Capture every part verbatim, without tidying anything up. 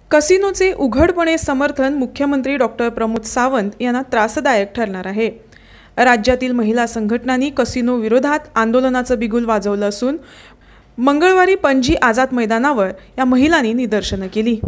कसिनोचे उघडपणे समर्थन मुख्यमंत्री डॉक्टर प्रमोद सावंत यांना त्रासदायक ठरणार आहे। राज्यातील महिला संघटनांनी कसिनो विरोधात आंदोलनाचं बिगुल वाजवलं असून मंगळवारी पणजी आझाद मैदानावर या महिलांनी निदर्शनं केली।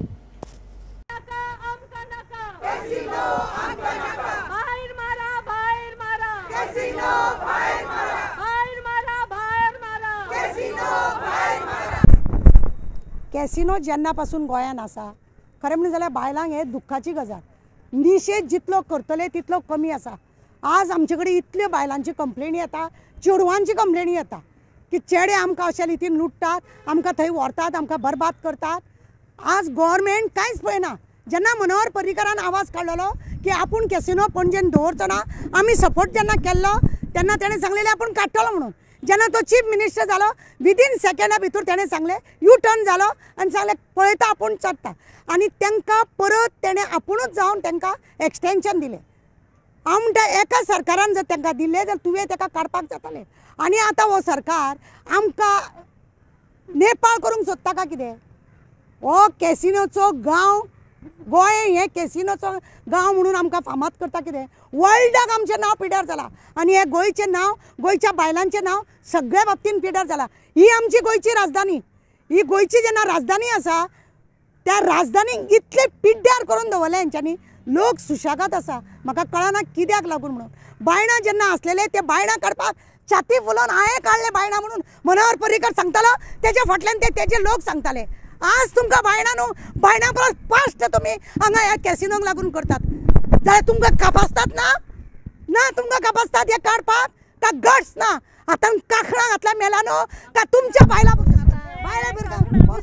कॅसिनो जेन्नापासून गोंयांत आसा खरें म्हणून जाल्यार बायलांक हे दुख्खाची गजाल। निशेध जितलो करतले तितलो कमी आसा। आज आमचे कडेन इतल्यो बायलांची कंप्लेनी येता, चेडवांची कंप्लेनी येता की चेडे आमकां अशा रितीन लुटतात, आमकां थंय व्हरतात, आमकां बरबाद करतात। आज गव्हर्मेंट कांयच पळयना। जेन्ना मनोहर पर्रीकरान आवाज काडलेलो की आपूण कॅसिनो पणजेन दवरचो ना, आमी सपोर्ट जेन्ना केल्लो तेन्ना तेणें सांगलेलें आपूण काडटलो म्हणून। जेन्ना तो चीफ मिनिस्टर जालो विदीन सेकंडा भितर तेणें सांगलें यू टर्न जालो आनी सांगलें पळयता आपूण चडटा आनी तांकां परत तेणें आपुणूच जावन तांकां एक्सटेंशन दिलें। हांव म्हणटा एका सरकारान जर तांकां दिलें जाल्यार तुवें ताका काडपाक जातालें। आनी आतां हो सरकार आमकां नेपाळ करूंक सोदता काय कितें? हो कॅसिनोचो गांव गोंय हे कॅसिनोचो गांव म्हणून आमकां फामाद करता कितें? वर्ल्डाक आमचें नांव पिड्यार जालां आनी हे गोंयचें नांव, गोंयच्या बायलांचें नांव सगळ्या बाबतीन पिड्यार जालां। ही आमची गोंयची राजधानी, ही गोंयची जेन्ना राजधानी आसा त्या राजधानीक इतले पिड्ड्यार करून दवरले हेंच्यांनी, लोक सुशेगाद आसा। म्हाका कळना कित्याक लागून म्हणून। बायणां जेन्ना आसलेले ते बायणां काडपाक छाती फुलोवन हांवें काडले बायणां म्हणून मनोहर पर्रीकर सांगतालो, तेजे फाटल्यान ते तेजे लोक सांगताले। आज तुमकां बायणां न्हू, बायणां परस फास्ट तुमी हांगा ह्या कॅसिनोक लागून करतात जाल्यार तुमकां कापासतात ना ना तुमकां कापासतात हे काडपाक का गट्स ना? आतां काखणां घातल्या मेला न्हू का तुमच्या बायलां बायलां भुरगां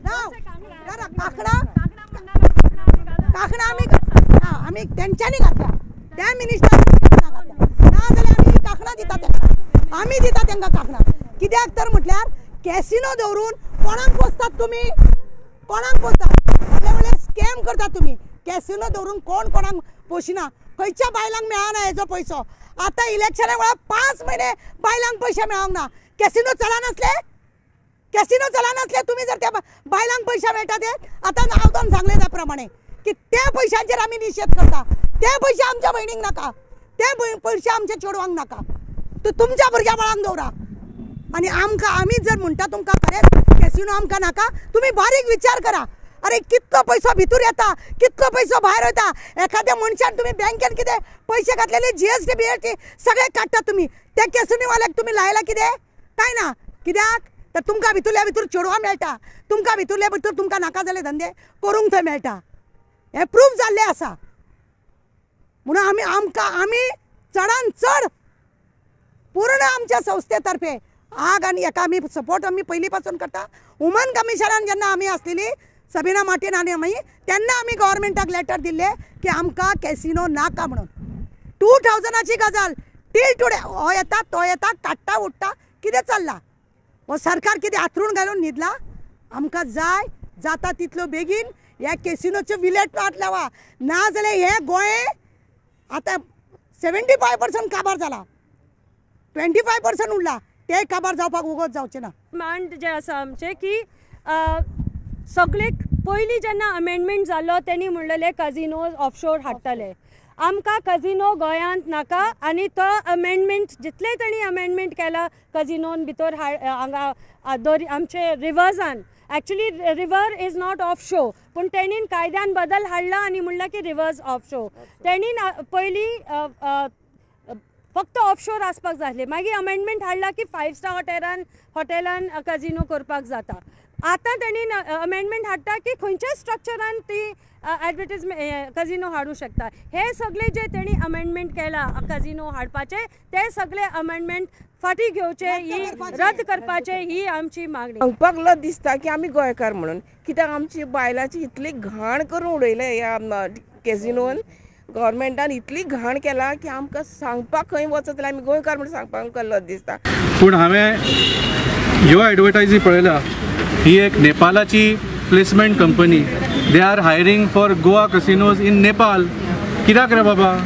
काखणां काखणां आमी ना आमी तेंच्यांनी घातल्या, त्या मिनिस्टरांनी काखणां घातल्या ना जाल्यार आमी काखणां दिता तांकां, आमी दिता तांकां काखणां। कित्याक तर म्हटल्यार कॅसिनो दवरून कोणाक पोसतात तुमी? कोणाक पोसतात? व्हडले व्हडले स्कॅम करतात तुमी। कॅसिनो दवरून कोण कोणाक पोशिना, खंयच्या बायलांक मेळना हेजो पयसो। आतां इलेक्शना वेळार पांच म्हयने बायलांक पयशे मेळोंक ना। कॅसिनो चलनासले कॅसिनो चलनासले तुमी जर त्या बायलांक पयशे मेळटा ते आतां आवदोन सांगले त्या प्रमाणे की त्या पयशांचेर आमी निशेध करता। ते पयशे आमच्या भयणीक नाका, ते पयशे आमच्या चेडवांक नाका, तूं तुमच्या भुरग्या बाळांक दवरा। आनी आमकां आमी जर म्हणटा तुमकां खरेंच कॅसिनो आमकां नाका, तुमी बारीक विचार करा। अरे कितलो पयसो भितर येता, कितलो पयसो भायर वयता। एखाद्या मनशान तुमी बँकेन कितें पयशे घातलेले जीएसटी बीएसटी सगळे काडटा तुमी, त्या कॅसिनोवाल्याक तुमी लायला कितें? काय ना। कित्याक तर तुमकां भितरल्या भितर चेडवां मेळटा, तुमकां भितरल्या भितर तुमकां नाका जाले धंदे करूंक थंय मेळटा। हें प्रूफ जाल्लें आसा। म्हणून आमी आमकां आमी चडान चड पूर्ण आमच्या संस्थे तर्फे आग आनी हेका आमी सपोर्ट आमी पयलीं पासून करता। वुमन कमिशनान जेन्ना आमी आसलेली सबिना मार्टिन आनी आमी तेन्ना आमी गव्हर्मेंटाक लेटर दिल्ले की आमकां कॅसिनो नाका म्हणून। टू थावजंडाची गजाल टील टुडे हो येता तो येता काडटा उडटा कितें चल्लां? हो सरकार कितें आथरून घालून न्हिदला? आमकां जाय जाता तितलो बेगीन ह्या कॅसिनोचे विलेट लावा, ना जाल्यार हें गोंय आतां सेवेंटी फायव पर्संट काबार जाला, ट्वेंटी फायव पर्संट उरला, ते काबार जावपाक उगोच जावचें ना। डिमांड जे आसा आमचे की सगळे पयलीं जेन्ना अमेंडमेंट जाल्लो तेणी म्हणलेले कजिनो ऑफशोर हाडटले। आमकां कजिनो गोंयांत नाका आनी तो अमेंडमेंट जितले तेणी अमेंडमेंट केला कजिनोन भितर हांगा दोरी आमचे रिवर्सान actually river is not of show पूण तेणीन कायद्यान बदल हाडला आनी म्हणला की रिवर्स ऑफ शो। तेणीन पयलीं फक्त ऑफशोर आसपाक जाय आसलें, मागीर अमेंडमेंट हाडला की फायव स्टार हॉटेलान हॉटेलान कजिनो करपाक जाता। आतां तेणी अमेंडमेंट हाडटा की खंयच्याय स्ट्रक्चरान ती एडवर्टायजमेंट कजिनो हाडूं शकता। हे सगळे जे तेणी अमेंडमेंट केला कजिनो हाडपाचे ते सगळे अमेंडमेंट फाटी घेवचे, ही रद्द करपाचे ही आमची मागणी। सांगपाक लज दिसता की आमी गोंयकार म्हणून, कित्याक आमची बायलांची इतली घाण करून उडयले ह्या कॅसिनोन। गव्हर्मेंटान इतली घाण केला की आमकां सांगपाक खंय वचत जाल्यार आमी गोंयकार म्हणून सांगपाक आमकां लज दिसता। पूण हांवें ह्यो एडवर्टायजी पळयल्या, ही एक नेपालाची placement company. They are hiring for Goa casinos in Nepal. कित्याक रे बाबा?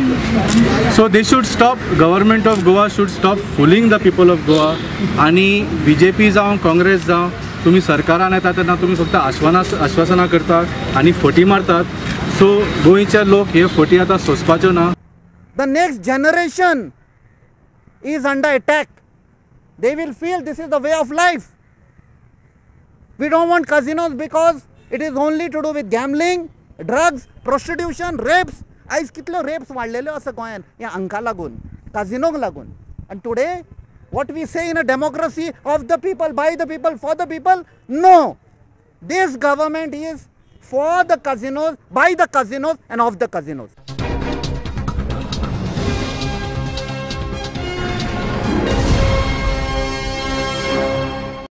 So they should stop, government of Goa should stop fooling the people of Goa. आनी बीजेपी जावं काँग्रेस जावं तुम्ही सरकारान येता तेन्ना तुम्ही फक्त आश्वाना आश्वासनां करतात आनी फटी मारतात. सो गोंयचे लोक हे फटी आतां सोंसपाच्यो ना. The next generation is under attack. They will feel this is the way of life. We don't want casinos because it is only to do with gambling, drugs, prostitution, rapes. आयज कितल्यो wraps वाडलेल्यो आसा गोंयांत ह्या हांकां लागून, काजिनोक लागून. And today what we say in a democracy, of the people, by the people, for the people, no. This government is for the casinos, by the casinos and of the casinos.